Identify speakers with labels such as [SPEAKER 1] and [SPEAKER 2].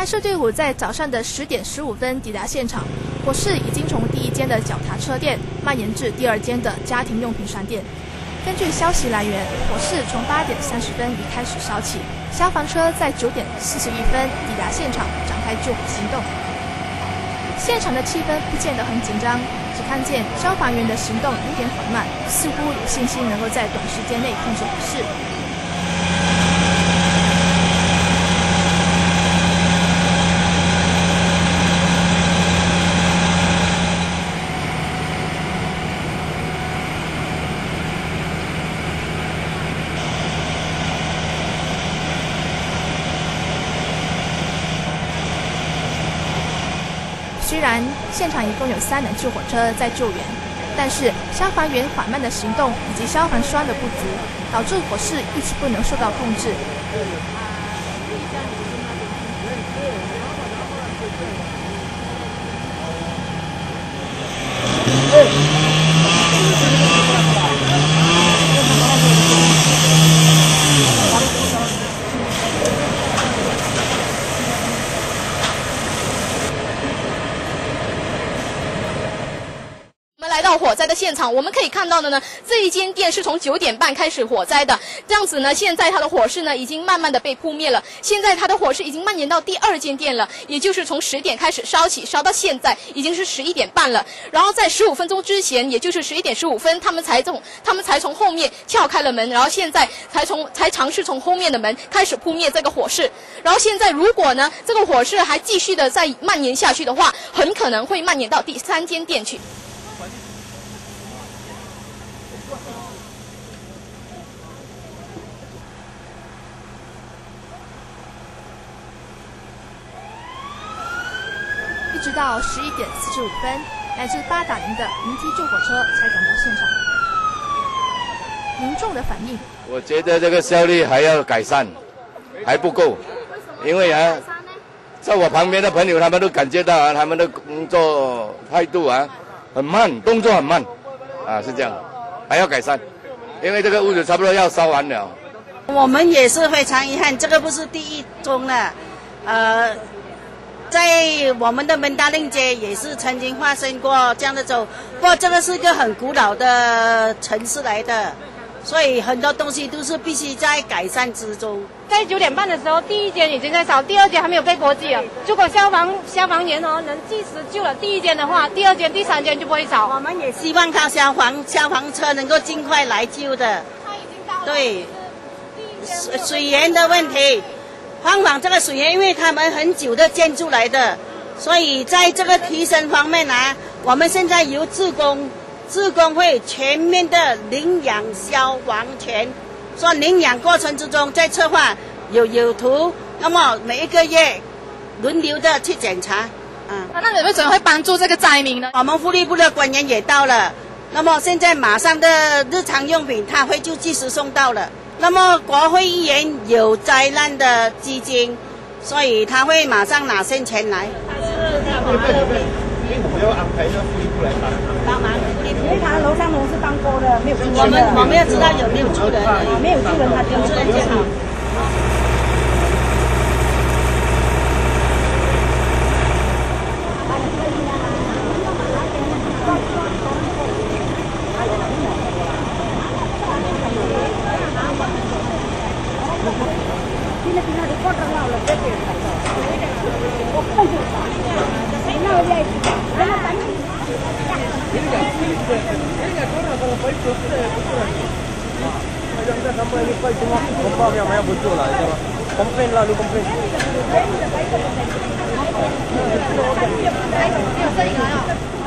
[SPEAKER 1] 拍摄队伍在早上的10点15分抵达现场，火势已经从第一间的脚踏车店蔓延至第2间的家庭用品商店。根据消息来源，火势从8点30分已开始烧起，消防车在9点41分抵达现场，展开救火行动。现场的气氛不见得很紧张，只看见消防员的行动有点缓慢，似乎有信心能够在短时间内控制火势。虽然现场一共有3辆救火车在救援，但是消防员缓慢的行动以及消防栓的不足，导致火势一直不能受到控制。
[SPEAKER 2] 来到火灾的现场，我们可以看到的呢，这一间店是从9点半开始火灾的，这样子呢，现在它的火势呢已经慢慢的被扑灭了。现在它的火势已经蔓延到第2间店了，也就是从10点开始烧起，烧到现在已经是11点半了。然后在15分钟之前，也就是11点15分，他们才从后面撬开了门，然后现在才尝试从后面的门开始扑灭这个火势。然后现在如果呢这个火势还继续的再蔓延下去的话，很可能会蔓延到第3间店去。
[SPEAKER 1] 直到11点45分，来自8打0的云梯救火车才赶到现场。民众的反应，
[SPEAKER 3] 我觉得这个效率还要改善，还不够，因为在我旁边的朋友他们都感觉到他们的工作态度很慢，动作很慢，是这样，还要改善，因为这个屋子差不多要烧完了。
[SPEAKER 4] 我们也是非常遗憾，这个不是第一宗了，在我们的门大令街也是曾经发生过这样的走，不过这个是一个很古老的城市来的，所以很多东西都是必须在改善之中。
[SPEAKER 5] 在9点半的时候，第1间已经在烧，第2间还没有被波及了。如果消防员能及时救了第1间的话，第2间、第3间就不会烧。
[SPEAKER 4] 我们也希望他消防车能够尽快来救的。
[SPEAKER 5] 他已经到了。
[SPEAKER 4] 对，水源的问题。荒坊这个水源，因为他们很久的建筑来的，所以在这个提升方面我们现在由志工会全面的领养消防权，说领养过程之中在策划有图，那么每一个月轮流的去检查。
[SPEAKER 5] 那你们怎么会帮助这个灾民呢？
[SPEAKER 4] 我们福利部的官员也到了，那么现在马上的日常用品他会就及时送到了。那么国会议员有灾难的基金，所以他会马上拿现钱来。
[SPEAKER 6] 我们要安排福利部来帮忙，
[SPEAKER 7] 因为他楼上楼是当过的，没有住人的。
[SPEAKER 4] 我们要知道有没有住人，
[SPEAKER 7] 没有住人，他就住人就好。
[SPEAKER 6] Komplain yang muncul lah, komplain lah, lu komplain.
[SPEAKER 5] 有声音来了。